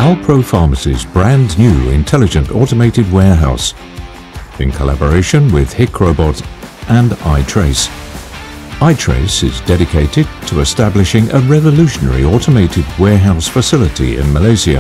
Alpro Pharmacy's brand new intelligent automated warehouse in collaboration with Hikrobot and Itrace. Itrace is dedicated to establishing a revolutionary automated warehouse facility in Malaysia.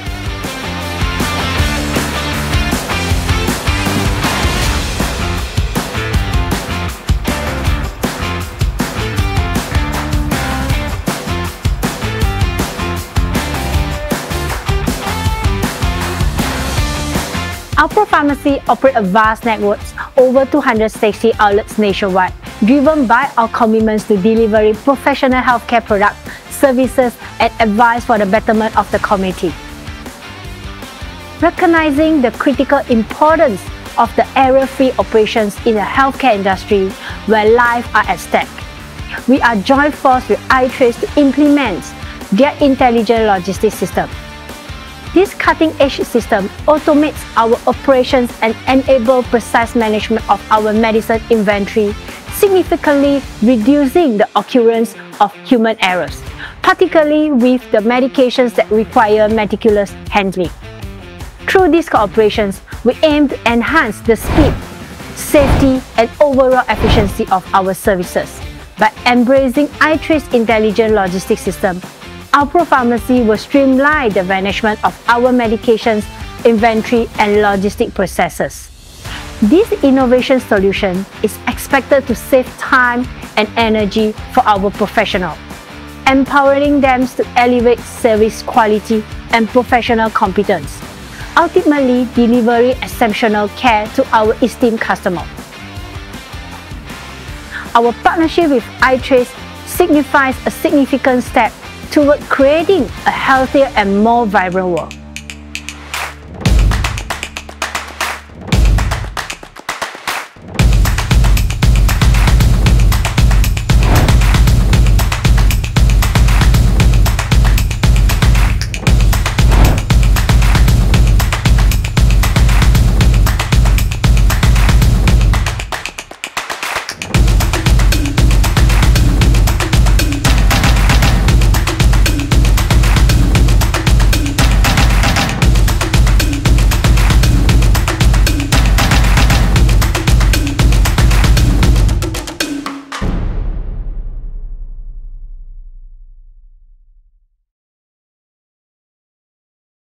Alpro Pharmacy operates a vast network, over 260 outlets nationwide, driven by our commitments to delivering professional healthcare products, services, and advice for the betterment of the community. Recognizing the critical importance of the error-free operations in the healthcare industry where lives are at stake, we are joined forces with Itrace to implement their intelligent logistics system. This cutting-edge system automates our operations and enables precise management of our medicine inventory, significantly reducing the occurrence of human errors, particularly with the medications that require meticulous handling. Through these cooperations, we aim to enhance the speed, safety, and overall efficiency of our services. By embracing Itrace's intelligent logistics system, Alpro Pharmacy will streamline the management of our medications, inventory, and logistic processes. This innovation solution is expected to save time and energy for our professionals, empowering them to elevate service quality and professional competence, ultimately delivering exceptional care to our esteemed customers. Our partnership with Itrace signifies a significant step toward creating a healthier and more vibrant world.